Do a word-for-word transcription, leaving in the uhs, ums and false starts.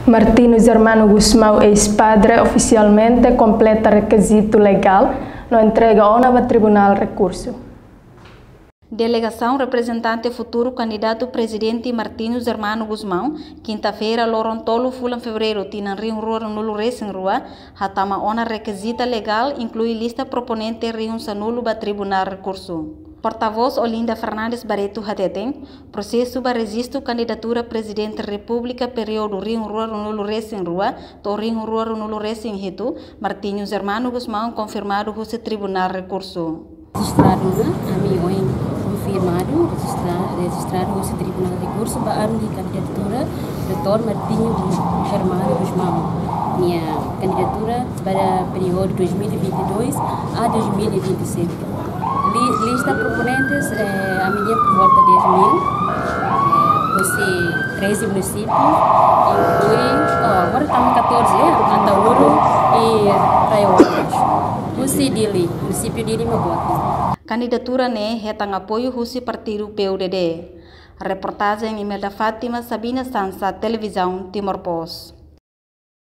Martino Germano Gusmão, ex-padre, oficialmente completa requisito legal, não entrega ao novo tribunal recurso. Delegação representante futuro candidato presidente Martino Germano Gusmão, quinta-feira, Lorontolo, Fulan Fevereiro, Tinan Rio Rua, Nulo Racing Rua, Hatama Ona requisita legal, inclui lista proponente Rio Sanulo ba tribunal recurso. Porta-voz Olinda Fernandes Barreto Hateten, processo para registro candidatura presidente da República período Rio Rua, Nulo Racing Rua, to Rio Rua, Nulo Racing Hito, Martino Germano Gusmão confirmado o tribunal recurso. Registrado, amigo, confirmado, registrado, registrado o tribunal de recurso para a candidatura doutor Martino Germano Gusmão. Minha candidatura para o período dois mil e vinte e dois a dois mil e vinte e sete. Lista proponentes, eh, a medida por volta de dez mil, eh, você treze municípios, inclui, oh, agora estamos quatorze, é, Andauro e Praia Você dele, município de Lima Bota. Candidatura né retang apoio Russi Partido P U D D. Reportagem Imelda Fátima, Sabina Sansa, Televisão Timor Post.